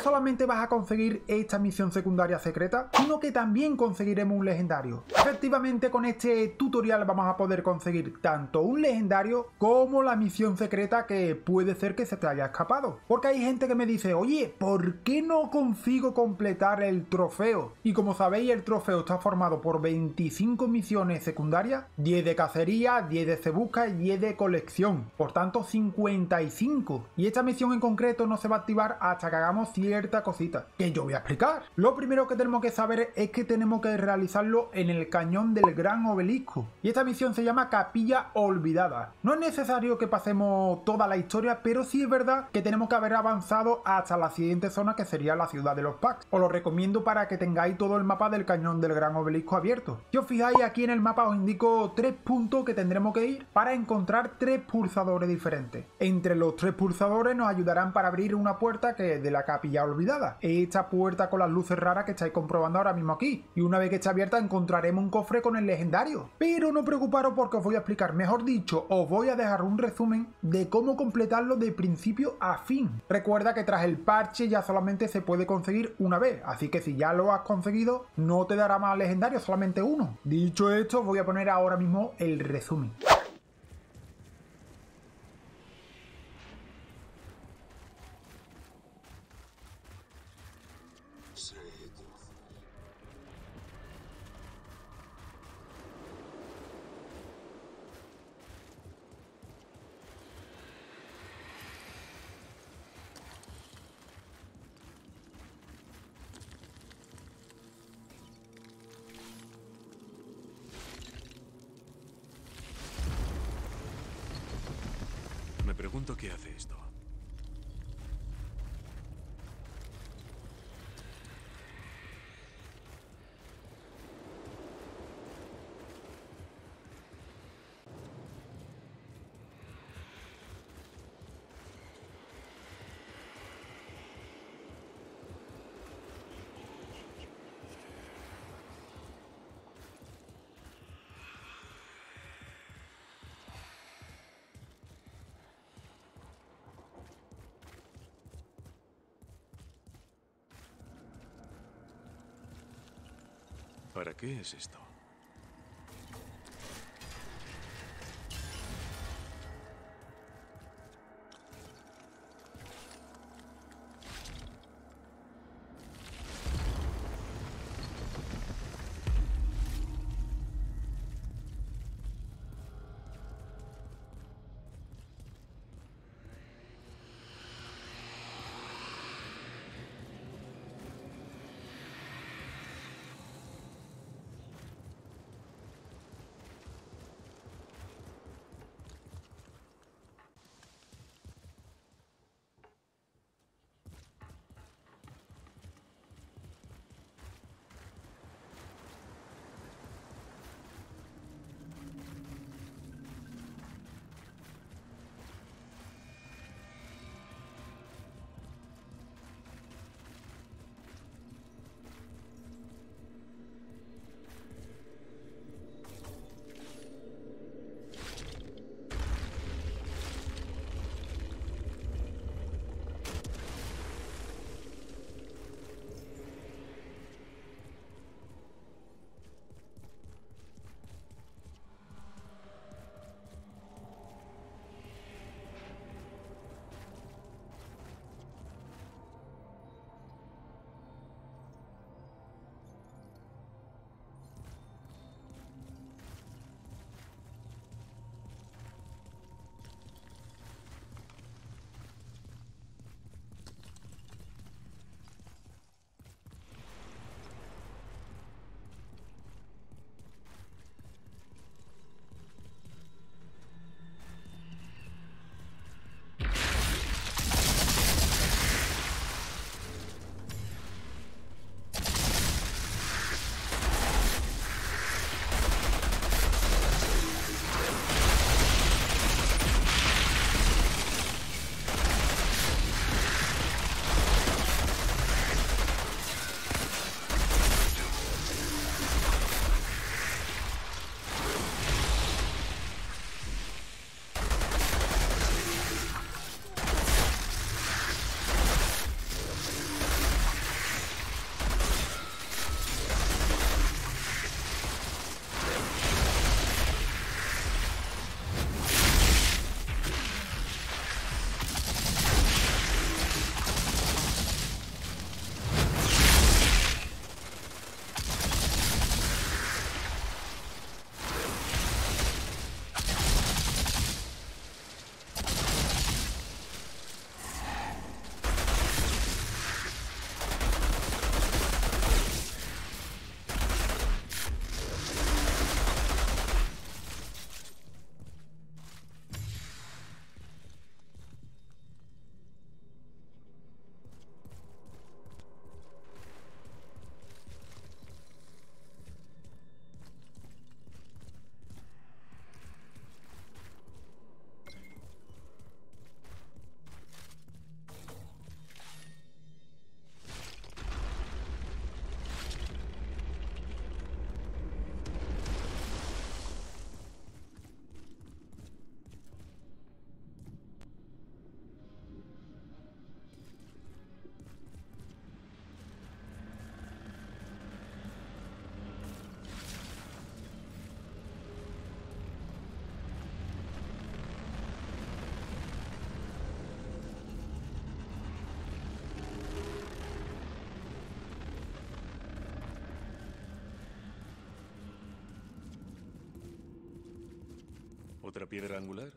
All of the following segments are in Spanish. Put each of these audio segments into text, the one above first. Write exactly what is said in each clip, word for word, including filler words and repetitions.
solamente vas a conseguir esta misión secundaria secreta, sino que también conseguiremos un legendario. Efectivamente, con este tutorial vamos a poder conseguir tanto un legendario como la misión secreta que puede ser que se te haya escapado. Porque hay gente que me dice, oye, ¿por qué no consigo completar el trofeo? Y como sabéis, el trofeo está formado por veinticinco misiones secundarias, diez de cacería, diez de se busca y diez de colección. Por tanto, cincuenta y cinco. Y esta misión en concreto no se va a activar hasta que hagamos cierta cosita, que yo voy a explicar. Lo primero que tenemos que saber es que tenemos que realizarlo en el cañón del Gran Obelisco. Y esta misión se llama Capilla Olvidada. No es necesario que pasemos toda la historia, pero sí es verdad que tenemos que haber avanzado hasta la siguiente zona, que sería la ciudad de los packs. Os lo recomiendo para que tengáis todo el mapa del cañón del Gran Obelisco abierto. Si os fijáis, aquí en el mapa os indico tres puntos que tendremos que ir para encontrar tres pulsadores diferentes. Entre los tres pulsadores nos ayudarán para abrir una puerta que es de la Capilla Olvidada. Esta puerta con las luces raras que estáis comprobando ahora mismo aquí. Y una vez que esté abierta encontraremos un cofre con el legendario. Pero no preocuparos porque os voy a explicar, mejor dicho, os voy a dejar un resumen de cómo completarlo de principio a fin. Recuerda que tras el parche ya solamente se puede conseguir una vez, así que si ya lo has conseguido no te dará más legendario, solamente uno. Dicho esto, os voy a poner ahora mismo el resumen. Me pregunto qué hace esto. ¿Para qué es esto? ¿Otra piedra angular?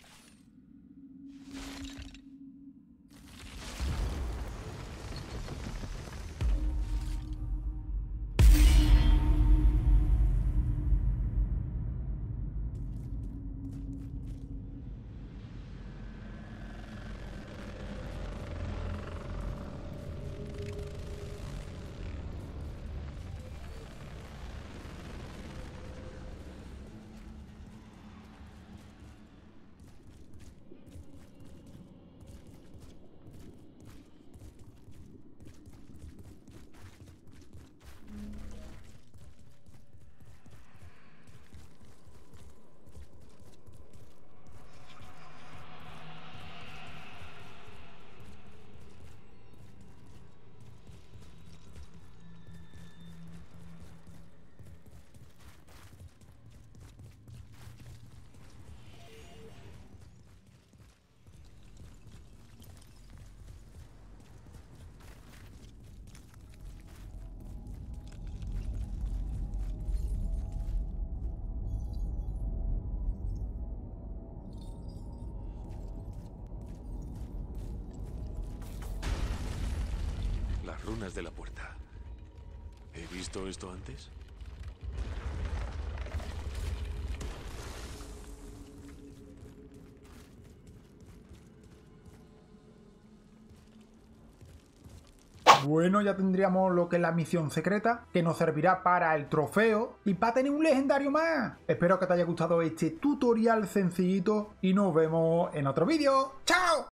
Las runas de la puerta. ¿He visto esto antes? Bueno, ya tendríamos lo que es la misión secreta, que nos servirá para el trofeo y para tener un legendario más. Espero que te haya gustado este tutorial sencillito y nos vemos en otro vídeo. ¡Chao!